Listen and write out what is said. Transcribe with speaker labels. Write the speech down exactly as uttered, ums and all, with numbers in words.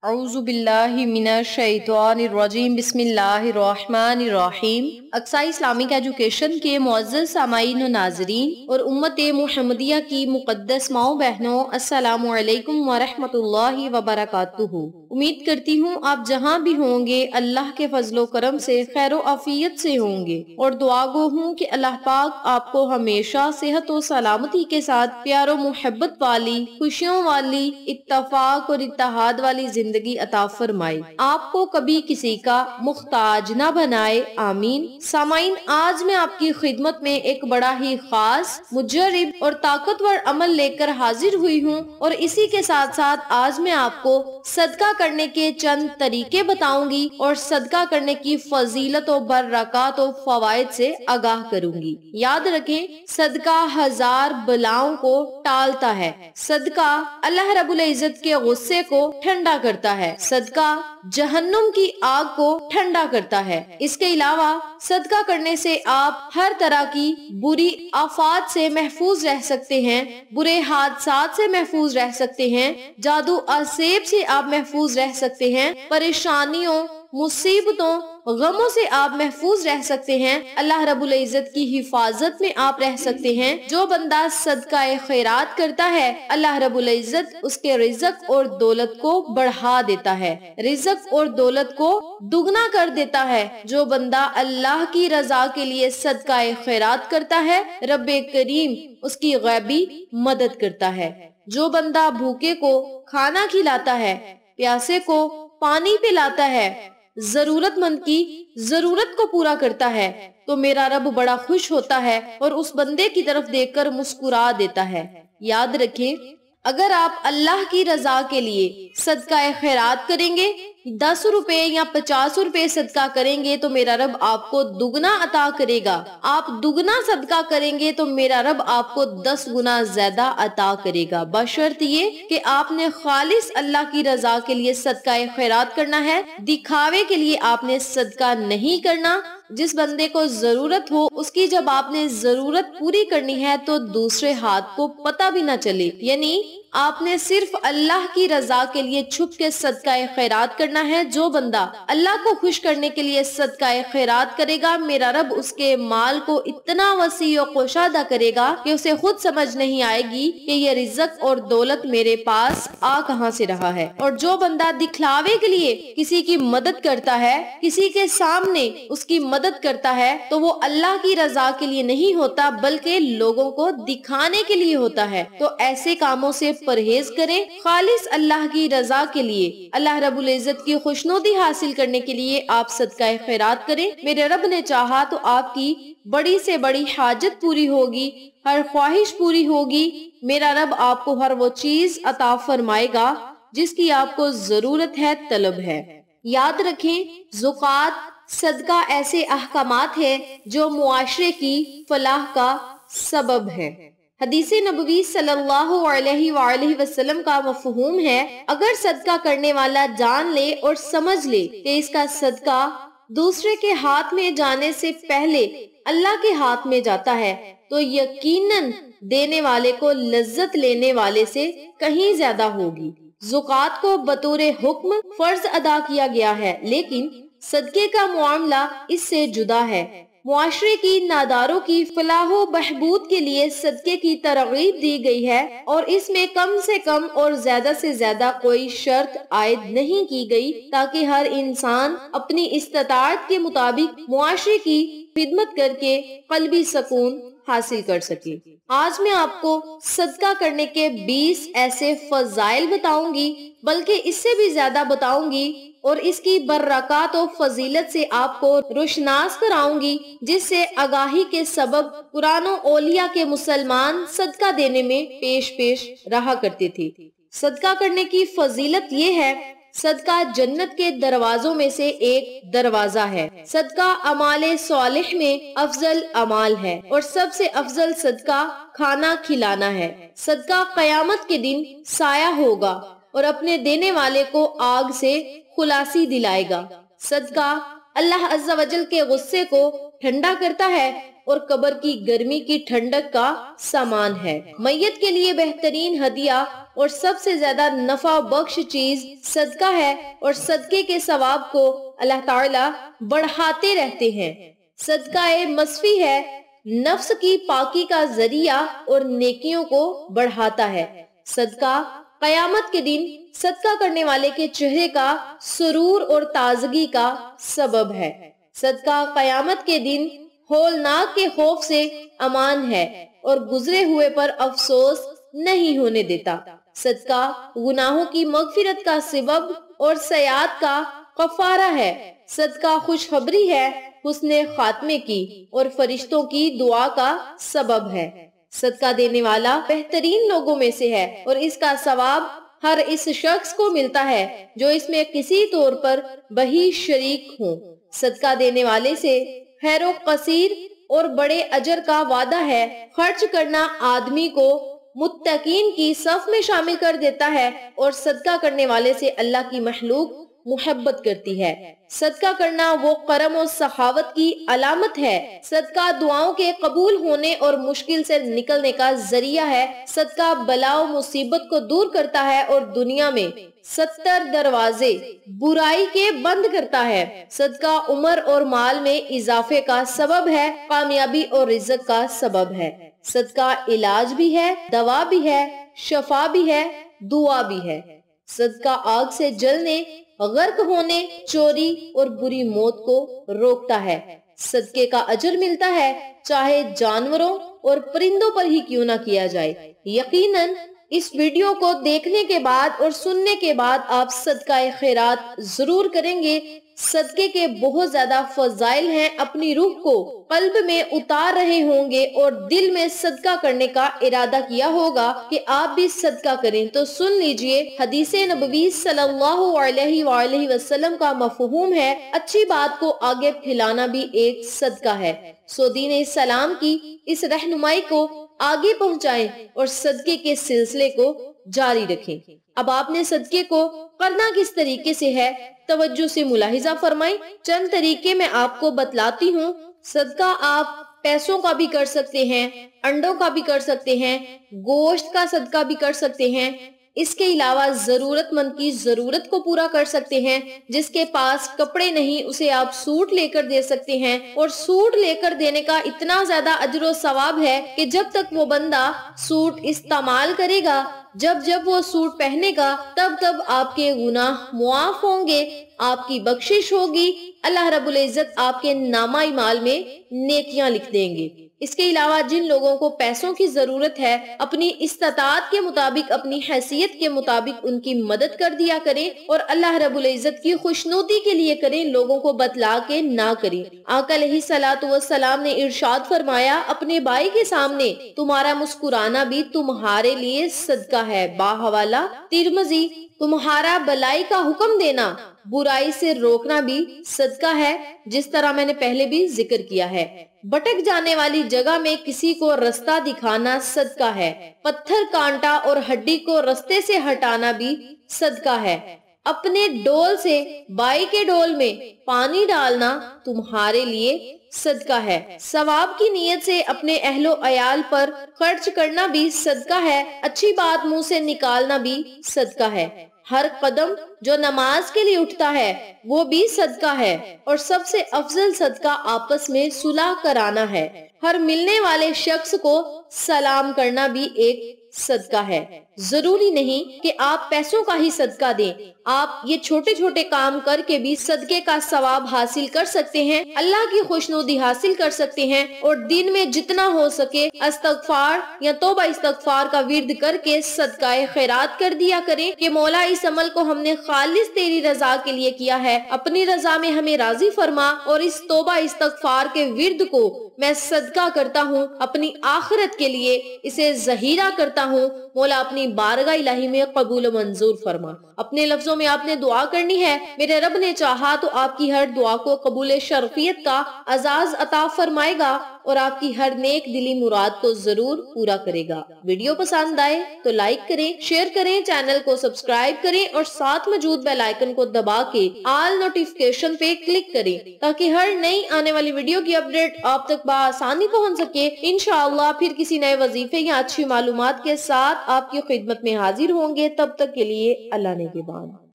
Speaker 1: अऊज़ु बिल्लाहि मिनश शैतानिर रजीम बिस्मिल्लाहिर्रहमानिर रहीम। अक्सा इस्लामिक एजुकेशन के मुअज़्ज़ज़ सामाईन व नाज़रीन और उम्मत मुहम्मदिया की मुक़द्दस माओ बहनों, अस्सलामु अलैकुम व रहमतुल्लाहि व बरकातुहू। उम्मीद करती हूँ आप जहाँ भी होंगे अल्लाह के फजलो करम से खैरो आफियत से होंगे और दुआ गो हूँ कि अल्लाह पाक आपको हमेशा सेहत और सलामती के साथ प्यारो मोहब्बत वाली, खुशियों वाली, इत्तफाक और इत्तेहाद वाली जिंदगी अता फरमाए, आपको कभी किसी का मुख्ताज ना बनाए, आमीन। सामाइन, आज मैं आपकी खिदमत में एक बड़ा ही खास, मुजर्रिब और ताकतवर अमल लेकर हाजिर हुई हूँ और इसी के साथ साथ आज मैं आपको सदका करने के चंद तरीके बताऊंगी और सदका करने की फजीलत और बरकत और फवायद से आगाह करूंगी। याद रखें, सदका हजार बलाओं को टालता है। सदका अल्लाह रब्बुल इज्जत के गुस्से को ठंडा करता है। सदका जहन्नुम की आग को ठंडा करता है। इसके अलावा सदका करने से आप हर तरह की बुरी आफात से महफूज रह सकते हैं, बुरे हादसात से महफूज रह सकते हैं, जादू असेब से आप महफूज रह सकते हैं, परेशानियों, मुसीबतों, गमों से आप महफूज रह सकते हैं। अल्लाह रब्बुल इज्जत की हिफाजत में आप रह सकते हैं। जो बंदा सदका खैरात करता है, अल्लाह रब्बुल इज्जत उसके रिज़्क और दौलत को बढ़ा देता है, रिज़्क और दौलत को दुगना कर देता है। जो बंदा अल्लाह की रजा के लिए सदका खैरात करता है, रब्बे करीम उसकी गैबी मदद करता है। जो बंदा भूखे को खाना खिलाता है, प्यासे को पानी पिलाता है, जरूरतमंद की जरूरत को पूरा करता है, तो मेरा रब बड़ा खुश होता है और उस बंदे की तरफ देखकर मुस्कुरा देता है। याद रखें, अगर आप अल्लाह की रजा के लिए सदका खैरात करेंगे, दस रुपए या पचास रुपए सदका करेंगे तो मेरा रब आपको दुगना अता करेगा। आप दुगना सदका करेंगे तो मेरा रब आपको दस गुना ज्यादा अता करेगा, बशर्त ये कि आपने खालिस अल्लाह की रजा के लिए सदका खैरात करना है। दिखावे के लिए आपने सदका नहीं करना। जिस बंदे को जरूरत हो उसकी जब आपने जरूरत पूरी करनी है तो दूसरे हाथ को पता भी ना चले, यानी आपने सिर्फ अल्लाह की रजा के लिए छुप के सदका खैरात करना है। जो बंदा अल्लाह को खुश करने के लिए सदका खैरात करेगा, मेरा रब उसके माल को इतना वसी और कोशादा करेगा कि उसे खुद समझ नहीं आएगी कि ये रिज़्क और दौलत मेरे पास आ कहां से रहा है। और जो बंदा दिखलावे के लिए किसी की मदद करता है, किसी के सामने उसकी मदद करता है, तो वो अल्लाह की रजा के लिए नहीं होता बल्कि लोगों को दिखाने के लिए होता है। तो ऐसे कामों से परहेज करें। खालिस अल्लाह की रजा के लिए, अल्लाह रब्बुल इज्जत की खुशनुदी हासिल करने के लिए आप सदका खैरात करें। मेरे रब ने चाहा तो आपकी बड़ी से बड़ी हाजत पूरी होगी, हर ख्वाहिश पूरी होगी। मेरा रब आपको हर वो चीज अता फरमाएगा जिसकी आपको जरूरत है, तलब है। याद रखें, ज़कात, सदका ऐसे अहकामात है जो मुआशरे की फलाह का सबब है। हदीस नबवी सल्लल्लाहु अलैहि वआलैहि वसल्लम का मफहूम है, अगर सदका करने वाला जान ले और समझ ले कि इसका सदका दूसरे के हाथ में जाने से पहले अल्लाह के हाथ में जाता है, तो यकीनन देने वाले को लज्जत लेने वाले से कहीं ज्यादा होगी। ज़कात को बतौर हुक्म फर्ज अदा किया गया है, लेकिन सदके का मामला इससे जुदा है। मुआशरे की नादारों की फलाहो बहबूद के लिए सदके की तरगीब दी गई है और इसमें कम से कम और ज्यादा से ज्यादा कोई शर्त आयद नहीं की गई, ताकि हर इंसान अपनी इस्ताअत के मुताबिक मुआशरे की खिदमत करके कल्बी सुकून हासिल कर सके। आज मैं आपको सदका करने के बीस ऐसे फजाइल बताऊंगी, बल्कि इससे भी ज्यादा बताऊंगी और इसकी बरकत और फजीलत से आपको रोशनास कराऊंगी, जिससे आगाही के सबब पुरानो औलिया के मुसलमान सदका देने में पेश पेश रहा करते थे। सदका करने की फजीलत ये है, सदका जन्नत के दरवाजों में से एक दरवाजा है। सदका अमाले सालिह में अफजल अमाल है और सबसे अफजल सदका खाना खिलाना है। सदका कयामत के दिन साया होगा और अपने देने वाले को आग से खुलासी दिलाएगा। सदका अल्लाह अज़्ज़ा वजल के गुस्से को ठंडा करता है اور قبر کی گرمی کی ٹھنڈک کا سامان ہے۔ میت کے لیے بہترین ہدیہ اور سب سے زیادہ نفع بخش چیز صدقہ ہے اور صدقے کے ثواب کو اللہ تعالیٰ بڑھاتے رہتے ہیں۔ صدقہ مصفی ہے، نفس کی پاکی کا ذریعہ اور نیکیوں کو بڑھاتا ہے۔ صدقہ قیامت کے دن صدقہ کرنے والے کے چہرے کا سرور اور تازگی کا سبب ہے۔ صدقہ قیامت کے دن ہولناک کے خوف سے امان ہے اور گزرے ہوئے پر افسوس نہیں ہونے دیتا۔ صدقہ گناہوں کی مغفرت کا سبب اور سیئات کا کفارہ ہے۔ صدقہ خوشخبری ہے حسن خاتمے کی اور فرشتوں کی دعا کا سبب ہے۔ صدقہ دینے والا بہترین لوگوں میں سے ہے اور اس کا ثواب ہر اس شخص کو ملتا ہے جو اس میں کسی طور پر بہی شریک ہوں۔ صدقہ دینے والے سے خیر و کثیر اور بڑے اجر کا وعدہ ہے۔ خرچ کرنا آدمی کو متقین کی صف میں شامل کر دیتا ہے اور صدقہ کرنے والے سے اللہ کی مخلوق محبت کرتی ہے۔ صدقہ کرنا وہ کرم و سخاوت کی علامت ہے۔ صدقہ دعاؤں کے قبول ہونے اور مشکل سے نکلنے کا ذریعہ ہے۔ صدقہ بلا و مصیبت کو دور کرتا ہے اور دنیا میں ستر دروازے برائی کے بند کرتا ہے۔ صدقہ عمر اور مال میں اضافے کا سبب ہے، کامیابی اور رزق کا سبب ہے۔ صدقہ علاج بھی ہے، دوا بھی ہے، شفا بھی ہے، دعا بھی ہے۔ صدقہ آگ سے جلنے، غرق ہونے، چوری اور بری موت کو روکتا ہے۔ صدقے کا اجر ملتا ہے چاہے جانوروں اور پرندوں پر ہی کیوں نہ کیا جائے۔ یقیناً اس ویڈیو کو دیکھنے کے بعد اور سننے کے بعد آپ صدقہ خیرات ضرور کریں گے۔ صدقے کے بہت زیادہ فضائل ہیں، اپنی روح کو قلب میں اتار رہے ہوں گے اور دل میں صدقہ کرنے کا ارادہ کیا ہوگا کہ آپ بھی صدقہ کریں۔ تو سن لیجئے، حدیث نبوی صلی اللہ علیہ وآلہ وسلم کا مفہوم ہے، اچھی بات کو آگے پھیلانا بھی ایک صدقہ ہے۔ سو دین اسلام کی اس رہنمائی کو آگے پہنچائیں اور صدقے کے سلسلے کو جاری رکھیں۔ اب آپ نے صدقے کو کرنا کس طریقے سے ہے، توجہ سے ملاحظہ فرمائیں۔ چند طریقے میں آپ کو بتلاتی ہوں۔ صدقہ آپ پیسوں کا بھی کر سکتے ہیں، انڈوں کا بھی کر سکتے ہیں، گوشت کا صدقہ بھی کر سکتے ہیں۔ اس کے علاوہ ضرورت مند کی ضرورت کو پورا کر سکتے ہیں۔ جس کے پاس کپڑے نہیں اسے آپ سوٹ لے کر دے سکتے ہیں، اور سوٹ لے کر دینے کا اتنا زیادہ اجر و ثواب ہے کہ جب تک وہ بندہ سوٹ استعمال کرے گا، جب جب وہ سوٹ پہنے گا، تب تب آپ کے گناہ معاف ہوں گے، آپ کی بخشش ہوگی، اللہ رب العزت آپ کے نامہ اعمال میں نیکیاں لکھ دیں گے۔ اس کے علاوہ جن لوگوں کو پیسوں کی ضرورت ہے، اپنی استطاعت کے مطابق، اپنی حیثیت کے مطابق ان کی مدد کر دیا کریں اور اللہ رب العزت کی خوشنودی کے لیے کریں، لوگوں کو بتلا کے نہ کریں۔ آقا علیہ الصلوۃ والسلام نے ارشاد فرمایا، اپنے بھائی کے سامنے تمہارا مسکرانا بھی تمہارے لیے صدقہ ہے، باحوالہ ترمذی۔ تمہارا بلائی کا حکم دینا، برائی سے روکنا بھی صدقہ ہے، جس طرح میں نے پہلے بھی ذکر کیا ہے۔ بھٹک جانے والی جگہ میں کسی کو رستہ دکھانا صدقہ ہے۔ پتھر، کانٹا اور ہڈی کو رستے سے ہٹانا بھی صدقہ ہے۔ اپنے ڈول سے بائی کے ڈول میں پانی ڈالنا تمہارے لیے صدقہ ہے۔ ثواب کی نیت سے اپنے اہل و عیال پر خرچ کرنا بھی صدقہ ہے۔ اچھی بات منہ سے نکالنا بھی صدقہ ہے۔ ہر قدم جو نماز کے لیے اٹھتا ہے وہ بھی صدقہ ہے، اور سب سے افضل صدقہ آپس میں صلح کرانا ہے۔ ہر ملنے والے شخص کو سلام کرنا بھی ایک صدقہ ہے۔ ضروری نہیں کہ آپ پیسوں کا ہی صدقہ دیں، آپ یہ چھوٹے چھوٹے کام کر کے بھی صدقے کا ثواب حاصل کر سکتے ہیں، اللہ کی خوشنودی حاصل کر سکتے ہیں، اور دن میں جتنا ہو سکے استغفار یا توبہ استغفار کا ورد کر کے صدقہ خیرات کر دیا کریں کہ مولا اس عمل کو ہم نے خالص تیری رضا کے لیے کیا ہے، اپنی رضا میں ہمیں راضی فرما، اور اس توبہ استغفار کے ورد کو میں صدقہ کرتا ہوں، اپنی آخرت کے لیے اسے ذخیرہ کرتا ہوں، مولا اپنی بارگاہ الہی میں قبول و منظور فرما۔ اپنے لفظوں میں آپ نے دعا کرنی ہے، میرے رب نے چاہا تو آپ کی ہر دعا کو قبول شرفیت کا اعزاز عطا فرمائے گا اور آپ کی ہر نیک دلی مراد کو ضرور پورا کرے گا۔ ویڈیو پسند آئے تو لائک کریں، شیئر کریں، چینل کو سبسکرائب کریں اور ساتھ موجود بیل آئیکن کو دبا کے آل نوٹیفیکیشن پہ کلک کریں تاکہ ہر نئی آنے والی ویڈیو کی اپڈیٹ آپ تک بآسانی پہنچ سکے۔ انشاءاللہ پھر کسی نئے وظیفے یا اچھی معلومات کے ساتھ آپ کی خدمت میں حاضر ہوں گے۔ تب تک کے لیے اللہ نگہبان۔